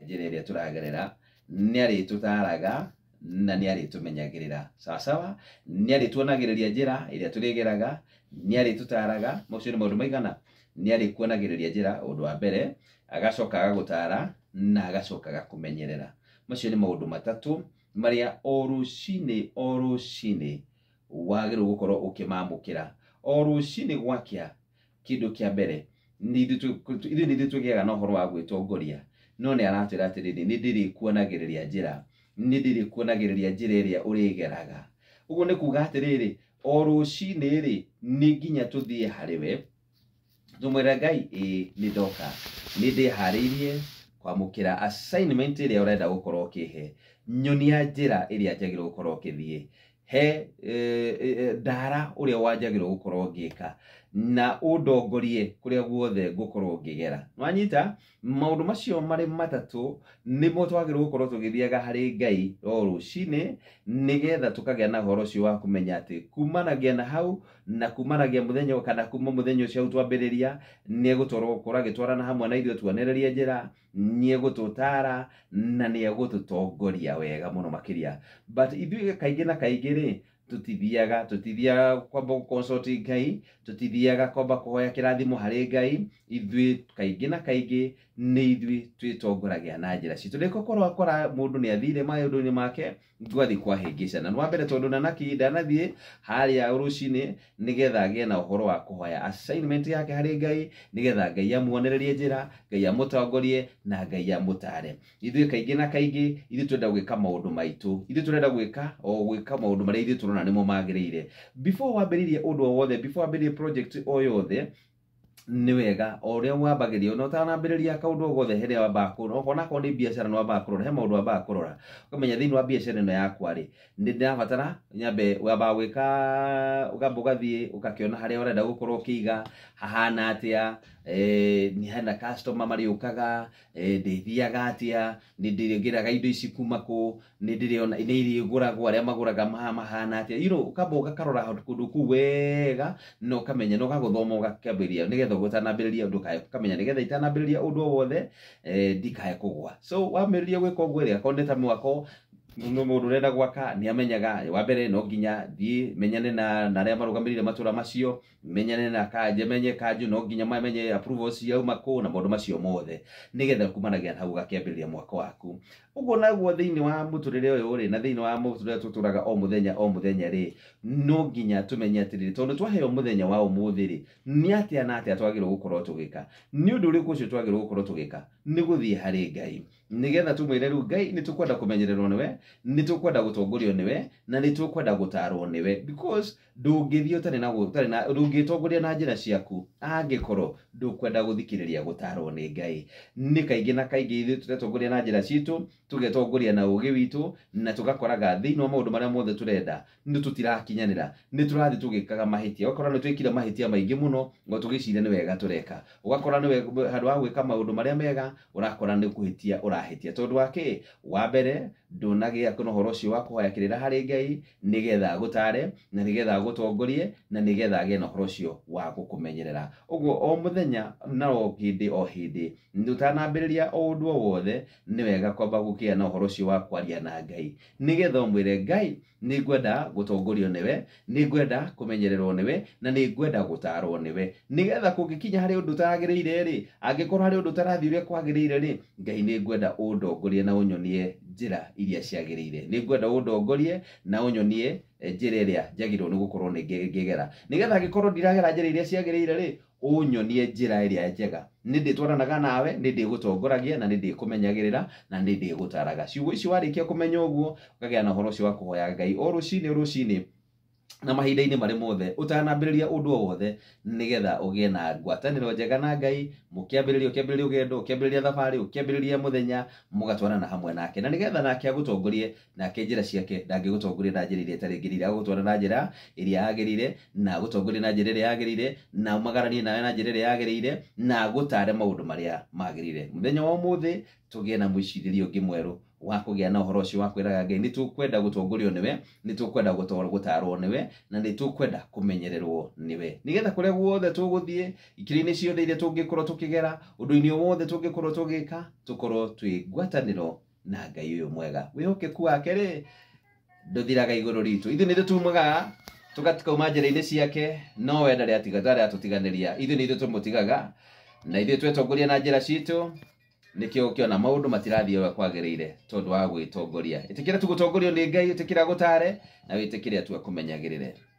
njĩra ĩrĩa tũragerera nĩ arĩtũtaraga na nĩ arĩtũmenyagĩrĩra sawa nĩ arĩtuonagĩrĩria njĩra ĩrĩa tũrĩgeraga nĩ arĩtũtaraga macio nĩ maũndũ maigana nĩ arĩkuonagĩrĩria njĩra ũndũ wa mbere agacoka agagũtara na agacoka agakũmenyerera macio nĩ maũndũ matatũ marĩa o rũcinĩ wagĩrĩirwo gũkorwo ũkĩmamũkĩra o rũcinĩ gwakĩa kĩndũ kĩa mbere ithuĩ tũgĩaga na ũhoro wa gwĩtongoria no nĩ aratwĩra atĩrĩrĩ nĩ ndĩrĩkuonagĩrĩria njĩra ĩrĩa ũrĩgeraga ũguo nĩ kuga atĩrĩrĩ o rũcinĩ rĩ nĩ nginya tũthiĩ harĩ we tũmwĩre Ngai nĩ ndoka nĩ ndĩharĩirie kwamũkĩra assignment ĩrĩa ũrenda gũkorwo ũkĩhe nyonia njĩra ĩrĩa njagĩrĩirwo gũkorwo ũkĩthiĩ he ndara ũrĩa wanjagĩrĩirwo gũkorwo ngĩka na ũndongorie kũrĩa guothe ngũkorwo ngĩgera nwanyita maũndũ macio marĩ matatũ nĩmo twagĩrĩirwo gũkorwo tũgĩthiaga harĩ Ngai o rũcinĩ nĩgetha tũkagĩa na ũhoro ũcio wa kũmenya atĩ kumanagia na hau na kumanagia mũthenya kana kuma mũthenya ũcio twambĩrĩria nĩ egũtwarwo gũkorwo agĩtwarana hamwe na ithuĩ tuonererie njĩra nĩ egũtũtara na nĩ egũtũtongoria wega mũno makĩria but ithuĩ kaingĩ na kaingĩ rĩ tũtithiaga kwamba consult Ngai tũtithiaga kwamba kũhoya kĩrathimo harĩ Ngai ithuĩ kaingĩ na kaingĩ nĩ ithuĩ twĩtongoragia na njĩra citũ ndĩgũkorwo akora mũndũ nĩ athire maũndũ-inĩ make ngwathi kwahĩngĩcana nwa mbere tondũ ndanathiĩ harĩa rũcinĩ nĩgetha agĩe na ũhoro wa kũhoya assignment yake harĩ Ngai nĩgetha Ngai amuonererie njĩra Ngai amũtongorie na Ngai amũtare ithuĩ kaingĩ na kaingĩ ithuĩ twenda gwĩka maũndũ maitũ ithuĩ tũrenda gwĩka maũndũ marĩa ithuĩ tũrona nĩmo magĩrĩire before wambĩrĩrie ũndũ o wothe before wambĩrĩrie project o yothe nĩ wega o ũrĩa wambagĩria no ũtanambĩrĩria kaũndũ o gothe hĩndĩ wambaga kũrora onakorwo nĩ biacara nĩ wambaga kũrora he maũndũ wambaga kũrora ũkamenya thĩinĩ wa biacara ĩno yakwa rĩ nĩ ndĩrabatara nyambe wambaga gwĩka ũkamba ũgathiĩ ũgakĩona harĩa ũrenda gũkorwo ũkĩiga hahana atĩa nĩ hena customer marĩũkaga ndĩthiaga atĩa nĩ ndĩrĩgĩraga indo ici kuma kũ nĩ ndĩrĩona nĩ irĩgũragwo arĩa magũraga mahana atĩa ũkamba ũgakarora kũndũ kũu wega no ũkamenya no gagũthoma ũgakĩambĩrĩria nĩgetha ũtanambĩrĩria ũndũ ũkamenya nĩgetha itanambĩrĩria ũndũ o wothe ndikae kũgwa so wambĩrĩria gwĩka ũguo rĩ akorwo nĩ ta mwako mũndũ ũrenda gwaka nĩ amenyaga wa mbere no nginya thiĩ menyane na arĩa marũgamĩrĩire matũra macio menyane na kanjũ menye kanjũ no nginya mamenye approvals yauma kũ na maũndũ macio mothe nĩgetha kumanagia na hau gakĩambĩrĩria mwako waku ũguo naguo thĩinĩ wa mũtũrĩre ũyũ rĩ na thĩinĩ wa mũtũrĩre tũtũraga o mũthenya rĩ no nginya tũmenye atĩrĩrĩ tondũ twaheo mũthenya wa ũmũthĩ rĩ nĩ atĩa na atĩa twagĩrĩirwo gũkorwo tũgĩka nĩ ũndũ ũrĩkũ ũcio twagĩrĩirwo gũkorwo tũgĩka nĩ gũthiĩ harĩ Ngai nĩgetha tũmwĩre rĩu Ngai nĩ tũkwenda kũmenyererwo nĩwe nĩ tũkwenda gũtongorio nĩwe na nĩ tũkwenda gũtarwo nĩwe because ndũngĩthiĩ ũtarĩ na ndũngĩtongoria na njĩra ciaku angĩkorwo ndũkwenda gũthikĩrĩria gũtarwo nĩ Ngai nĩ kaingĩ na kaingĩ ithuĩ tũretongoria na njĩra citũ tũgetongoria na ũgĩ witũ na tũgakoraga thĩinĩ wa maũndũ marĩa mothe tũrenda nĩ tũtirakinyanĩra nĩ tũrathiĩ tũgĩkaga mahĩtia ũgakora nĩ twĩkire mahĩtia maingĩ mũno ngo tũgĩciria nĩ wega tũreka ũgakora nĩ handũ wa gwĩka maũndũ marĩa mega ũrakora nĩ kũhĩtia ũrahĩtia tondũ wake wa mbere ndũnagĩa na ũhoro ũcio wa kũhoya kĩrĩra harĩ Ngai nĩgetha agũtare na nĩgetha agũtongorie na nĩgetha agĩe na ũhoro ũcio wa gũkũmenyerera ũguo o mũthenya na o hĩndĩ ndũtanambĩrĩria o ũndũ o wothe nĩ wega kwamba gũkĩgĩa na ũhoro ũcio wa kwaria na Ngai nĩgetha ũmwĩre Ngai nĩ ngwenda gũtongorio nĩwe nĩ ngwenda kũmenyererwo nĩwe na nĩ ngwenda gũtarwo nĩwe nĩgetha kũngĩkinya harĩ ũndũ ũtaragĩrĩire rĩ angĩkorwo harĩ ũndũ ũtarathiĩ ũrĩa kwagĩrĩire rĩ Ngai nĩ ngwenda ũndongorie na ũnyonie njĩra iria ciagĩrĩire nĩ ngwenda ũndongorie na ũnyonie njĩra ĩrĩa njagĩrĩirwo nĩ gũkorwo ngĩgera nĩgetha angĩkorwo ndiragera njĩra iria ciagĩrĩire rĩ ũnyonie njĩra ĩrĩa njega nĩ ndĩtwaranaga nawe nĩ ndĩgũtongoragia na nĩ ndĩkũmenyagĩrĩra na nĩ ndĩgũtaraga ciugo icio warĩkia kũmenya ũguo ũkagĩa na ũhoro ũcio wa kũhoya Ngai o rũcinĩ na mahinda-inĩ marĩ mothe ũtanambĩrĩria ũndũ o wothe nĩgetha ũgĩe na ngwatanĩro njega na Ngai ũkĩambĩrĩria ũgendo ũkĩambĩrĩria thabarĩ ũkĩambĩrĩria mũthenya mũgatwarana hamwe nake na nĩgetha nake agũtongorie nake njĩra ciake ndangĩgũtongoria na njĩra iria itarĩ ngĩrĩire agũtwara na njĩra ĩrĩa yagĩrĩire na agũtongorie na njĩra ĩrĩa yagĩrĩire na umagaranie nawe na njĩra ĩrĩa yagĩrĩire na agũtare maũndũ marĩa magĩrĩire mũthenya wa ũmũthĩ tugie na mwiciririo ungi mweru wa kugia na uhoro ucio wa kwiraga Ngai ni tukwenda gutongorio niwe, ni tukwenda gutarwo niwe, na ni tukwenda kumenyererwo niwe, nigetha kuria guothe tuguthie ikiri-ini ciothe iria tungikorwo tukigera, undu-ini wothe tungikorwo tugika, tukorwo twi ngwataniro na Ngai uyu mwega. Wihokeku wake ri nduthiraga iguru ritu, ithu ni tutumaga tugatukauma njira-ini ciake, no we ndari atutiganiria, ithu ni tumutigaga na ithu twetongoria na njira citu, nikio kiona maundu matirathie we kwagirire tondu wa gwitongoria. Itikira tugutongorio ni Ngai, itikira gutare na witikire tu akumenyagirire.